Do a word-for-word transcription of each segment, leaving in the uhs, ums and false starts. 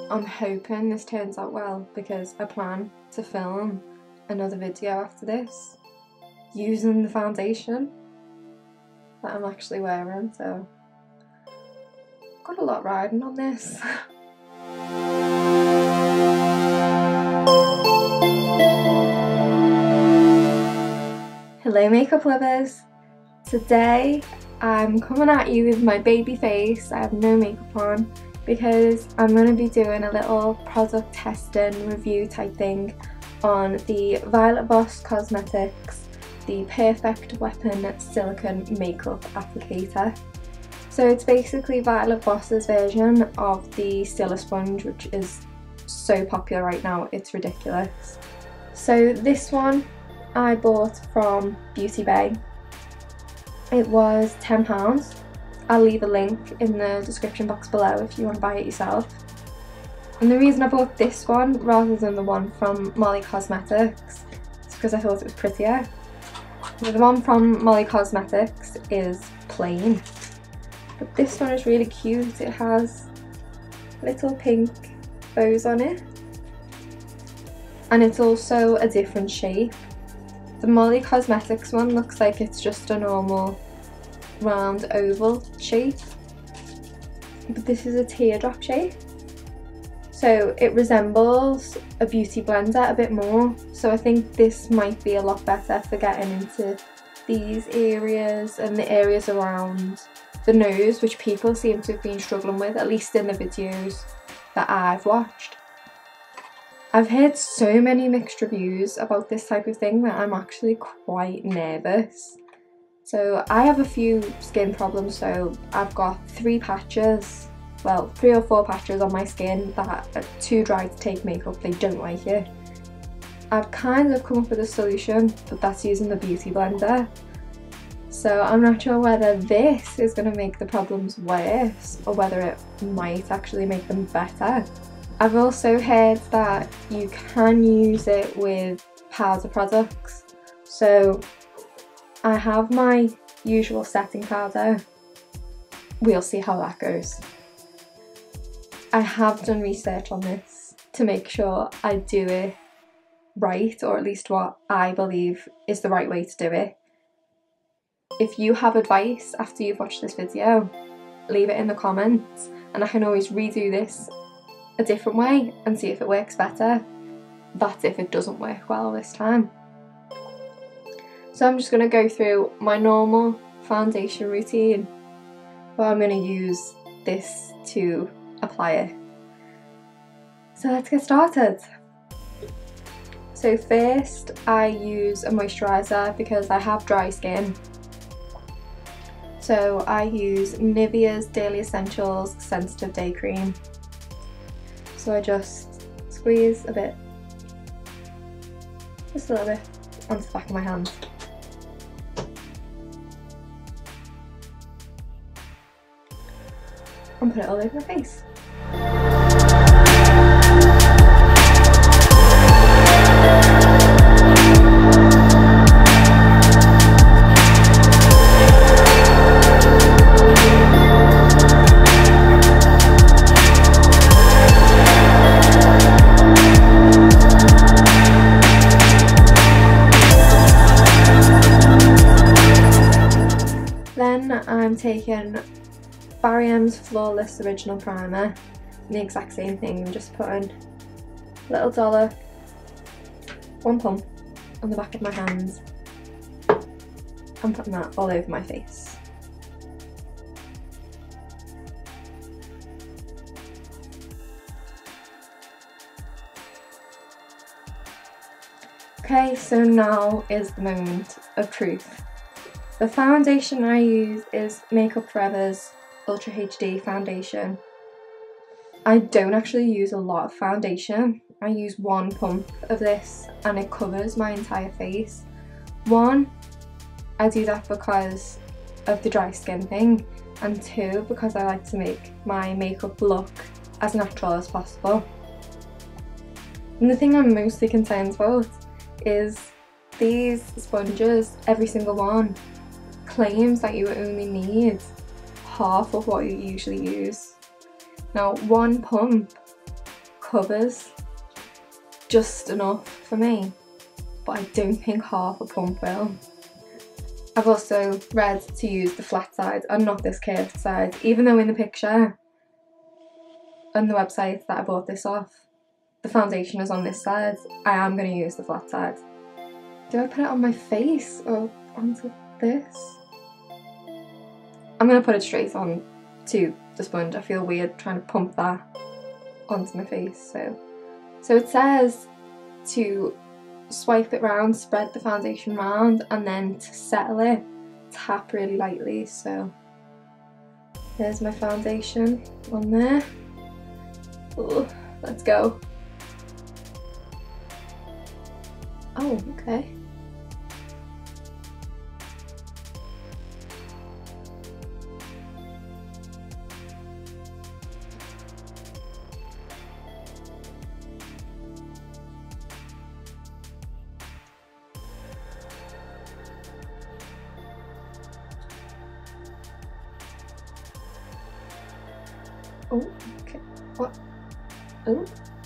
I'm hoping this turns out well because I plan to film another video after this using the foundation that I'm actually wearing, so I've got a lot riding on this. Hello makeup lovers! Today I'm coming at you with my baby face. I have no makeup on because I'm going to be doing a little product testing review type thing on the Violet VOSS Cosmetics the Perfect Weapon Silicone Makeup Applicator. So it's basically Violet VOSS's version of the SiliSponge, which is so popular right now, it's ridiculous. So this one I bought from Beauty Bay. It was ten pounds. I'll leave a link in the description box below if you want to buy it yourself. And the reason I bought this one rather than the one from Molly Cosmetics is because I thought it was prettier. The one from Molly Cosmetics is plain, but this one is really cute. It has little pink bows on it, and it's also a different shape. The Molly Cosmetics one looks like it's just a normal round oval shape, but this is a teardrop shape. So it resembles a beauty blender a bit more, so I think this might be a lot better for getting into these areas and the areas around the nose, which people seem to have been struggling with, at least in the videos that I've watched. I've heard so many mixed reviews about this type of thing that I'm actually quite nervous. So I have a few skin problems, so I've got three patches, well three or four patches on my skin that are too dry to take makeup, they don't like it. I've kind of come up with a solution, but that's using the beauty blender. So I'm not sure whether this is going to make the problems worse or whether it might actually make them better. I've also heard that you can use it with powder products. So I have my usual setting powder. We'll see how that goes. I have done research on this to make sure I do it right, or at least what I believe is the right way to do it. If you have advice after you've watched this video, leave it in the comments and I can always redo this a different way and see if it works better. That's if it doesn't work well this time. So I'm just going to go through my normal foundation routine, but I'm going to use this to apply it. So let's get started. So first I use a moisturiser because I have dry skin. So I use Nivea's Daily Essentials Sensitive Day Cream. So I just squeeze a bit, just a little bit, onto the back of my hand. And put it all over my face. Then I'm taking Barry M's Flawless Original Primer, and the exact same thing. I'm just putting a little dollop, one pump, on the back of my hands. I'm putting that all over my face. Okay, so now is the moment of truth. The foundation I use is Makeup Forever's Ultra H D foundation. I don't actually use a lot of foundation. I use one pump of this and it covers my entire face. One, I do that because of the dry skin thing, and two, because I like to make my makeup look as natural as possible. And the thing I'm mostly concerned about is these sponges, every single one, claims that you only need half of what you usually use. Now, one pump covers just enough for me, but I don't think half a pump will. I've also read to use the flat side and not this curved side, even though in the picture on the website that I bought this off, the foundation is on this side. I am going to use the flat side. Do I put it on my face or onto this? I'm going to put it straight on to the sponge. I feel weird trying to pump that onto my face. So, so it says to swipe it round, spread the foundation round, and then to settle it, tap really lightly. So there's my foundation on there. Ooh, let's go. Oh, okay. Oh, okay. What? Oh.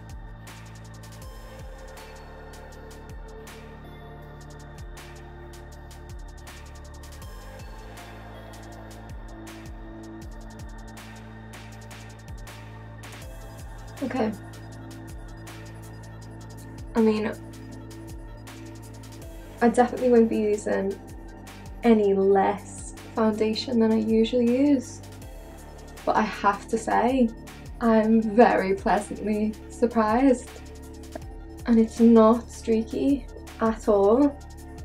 Okay. I mean, I definitely won't be using any less foundation than I usually use. But I have to say, I'm very pleasantly surprised. And it's not streaky at all.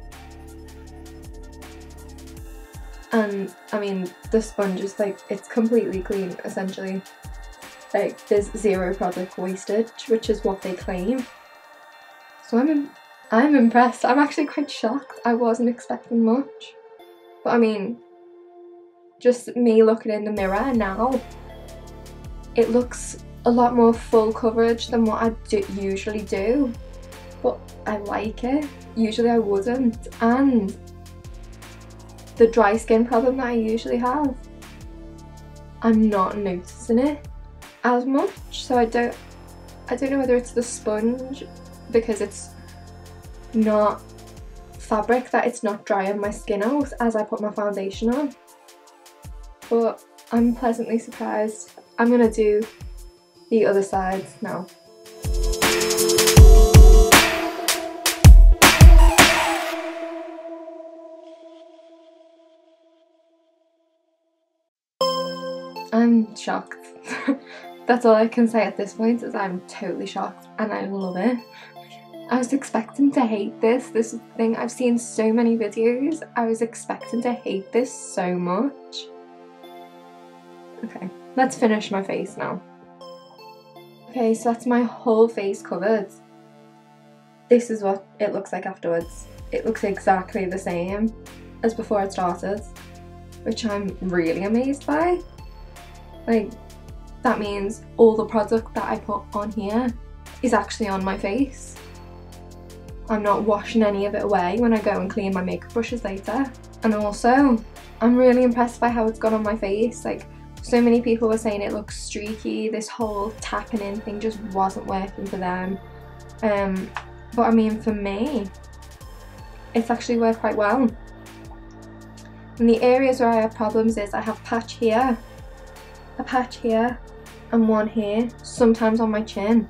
And I mean, the sponge is like, it's completely clean, essentially. Like, there's zero product wastage, which is what they claim. So I'm, I'm impressed. I'm actually quite shocked. I wasn't expecting much. But I mean, just me looking in the mirror now, it looks a lot more full coverage than what I do, usually do, but I like it. Usually I wouldn't, and the dry skin problem that I usually have, I'm not noticing it as much. So I don't I don't know whether it's the sponge, because it's not fabric, that it's not drying my skin out as I put my foundation on. But I'm pleasantly surprised. I'm gonna do the other side now. I'm shocked. That's all I can say at this point, is I'm totally shocked and I love it. I was expecting to hate this. This is the thing, I've seen so many videos. I was expecting to hate this so much. Okay, let's finish my face now. Okay, so that's my whole face covered. This is what it looks like afterwards. It looks exactly the same as before it started, which I'm really amazed by. Like, that means all the product that I put on here is actually on my face. I'm not washing any of it away when I go and clean my makeup brushes later. And also, I'm really impressed by how it's gone on my face. Like, so many people were saying it looks streaky, this whole tapping in thing just wasn't working for them. Um, but I mean, for me, it's actually worked quite well. And the areas where I have problems is I have a patch here, a patch here, and one here, sometimes on my chin.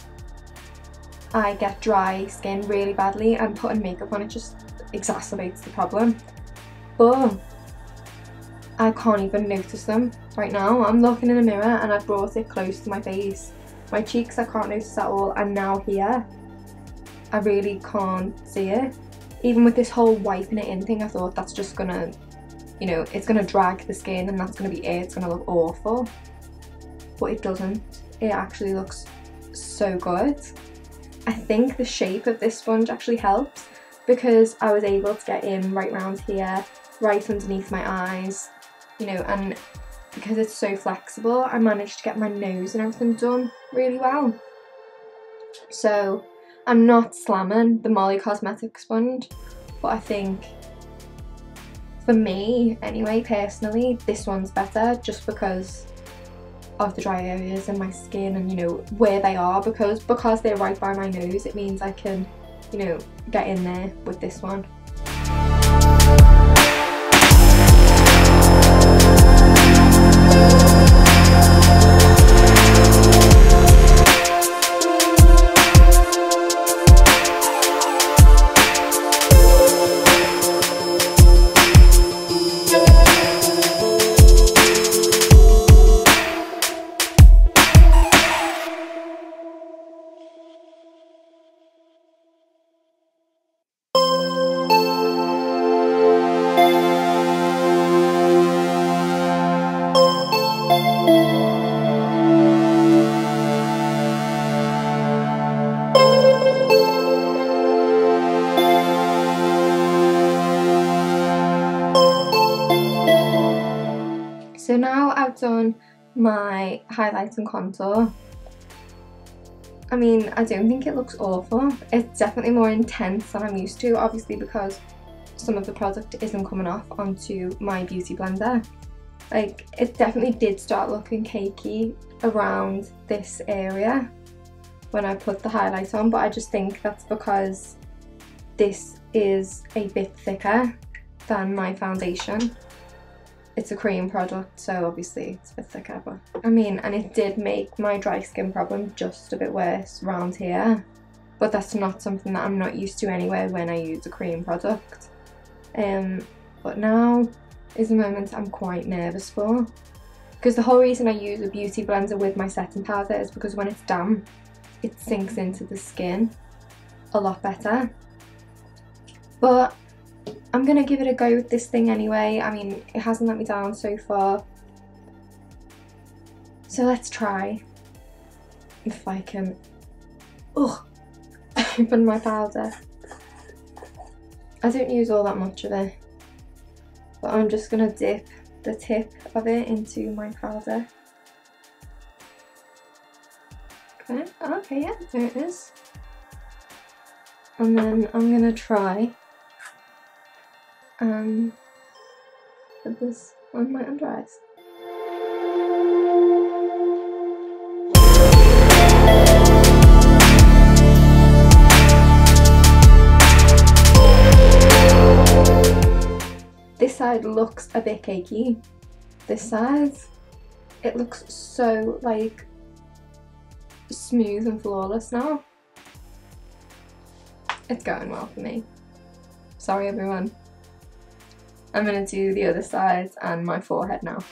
I get dry skin really badly, and putting makeup on it just exacerbates the problem. But I can't even notice them right now. I'm looking in the mirror and I've brought it close to my face. My cheeks I can't notice at all, and now here I really can't see it. Even with this whole wiping it in thing, I thought that's just gonna, you know, it's gonna drag the skin and that's gonna be it, it's gonna look awful. But it doesn't. It actually looks so good. I think the shape of this sponge actually helps, because I was able to get in right round here, right underneath my eyes, you know, and because it's so flexible, I managed to get my nose and everything done really well. So I'm not slamming the Molly Cosmetics sponge, but I think for me anyway, personally, this one's better, just because of the dry areas in my skin and, you know, where they are, because because they're right by my nose, it means I can, you know, get in there with this one. So now I've done my highlights and contour. I mean, I don't think it looks awful. It's definitely more intense than I'm used to, obviously because some of the product isn't coming off onto my beauty blender. Like, it definitely did start looking cakey around this area when I put the highlight on, but I just think that's because this is a bit thicker than my foundation. It's a cream product, so obviously it's a bit thicker, but I mean, and it did make my dry skin problem just a bit worse around here, but that's not something that I'm not used to anyway when I use a cream product. Um, but now is the moment I'm quite nervous for, because the whole reason I use a beauty blender with my setting powder is because when it's damp, it sinks into the skin a lot better. But I'm gonna give it a go with this thing anyway. I mean, it hasn't let me down so far. So let's try if I can ugh, open my powder. I don't use all that much of it, but I'm just gonna dip the tip of it into my powder. Okay, okay, yeah, there it is. And then I'm gonna try and put this on my under eyes. This side looks a bit cakey. This side, it looks so like smooth and flawless now. It's going well for me. Sorry everyone. I'm going to do the other side and my forehead now.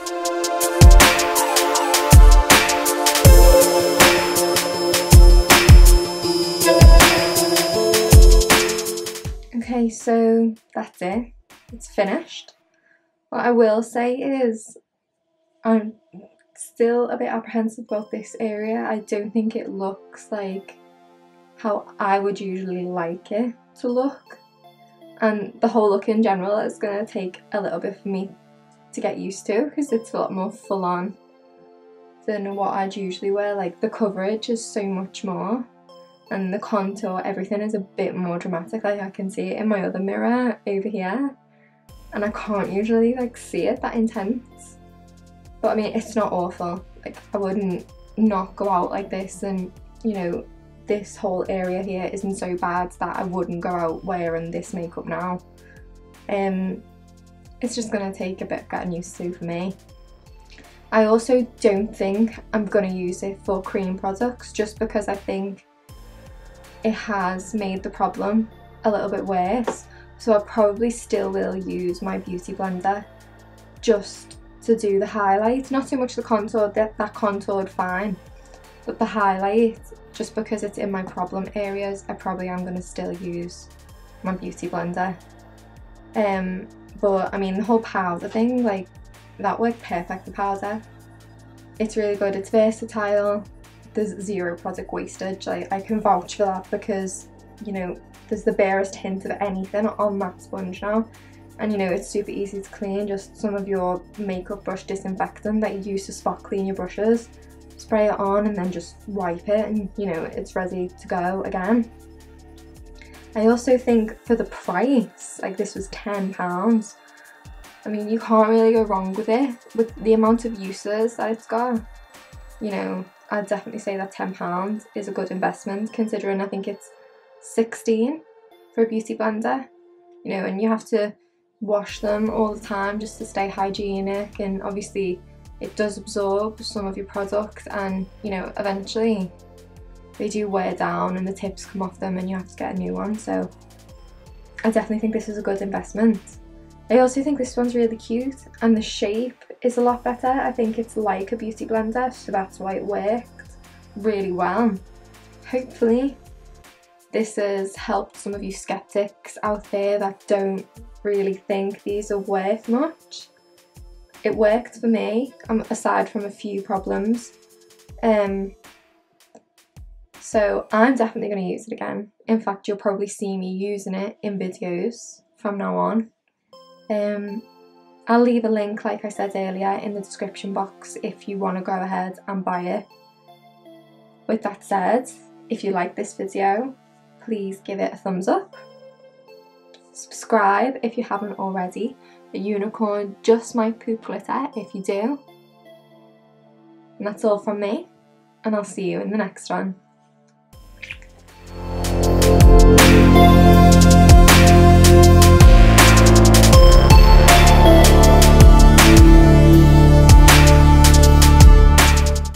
Okay, so that's it. It's finished. What I will say is I'm still a bit apprehensive about this area. I don't think it looks like how I would usually like it to look. And the whole look in general is going to take a little bit for me to get used to, because it's a lot more full on than what I'd usually wear. Like, the coverage is so much more, and the contour, everything is a bit more dramatic. Like, I can see it in my other mirror over here, and I can't usually like see it that intense. But I mean, it's not awful. Like, I wouldn't not go out like this, and you know, this whole area here isn't so bad that I wouldn't go out wearing this makeup now. Um, it's just gonna take a bit getting used to for me. I also don't think I'm gonna use it for cream products, just because I think it has made the problem a little bit worse. So I probably still will use my beauty blender just to do the highlight, not so much the contour. That, that contoured fine, but the highlight, just because it's in my problem areas, I probably am going to still use my beauty blender. Um, but I mean, the whole powder thing, like, that worked perfect, the powder. It's really good, it's versatile, there's zero product wastage. Like, I can vouch for that, because, you know, there's the barest hint of anything on that sponge now. And you know, it's super easy to clean, just some of your makeup brush disinfectant that you use to spot clean your brushes. Spray it on and then just wipe it, and you know, it's ready to go again. I also think for the price, like, this was ten pounds. I mean, you can't really go wrong with it, with the amount of uses that it's got. you know, I'd definitely say that ten pounds is a good investment, considering I think it's sixteen for a beauty blender, you know, and you have to wash them all the time just to stay hygienic, and obviously it does absorb some of your product, and you know, eventually they do wear down and the tips come off them and you have to get a new one. So I definitely think this is a good investment. I also think this one's really cute, and the shape is a lot better. I think it's like a beauty blender, so that's why it worked really well. Hopefully this has helped some of you skeptics out there that don't really think these are worth much. It worked for me, um, aside from a few problems. Um, so I'm definitely going to use it again. In fact, you'll probably see me using it in videos from now on. Um, I'll leave a link, like I said earlier, in the description box if you want to go ahead and buy it. With that said, if you like this video, please give it a thumbs up. Subscribe if you haven't already. A unicorn just might poop glitter if you do. And that's all from me, and I'll see you in the next one.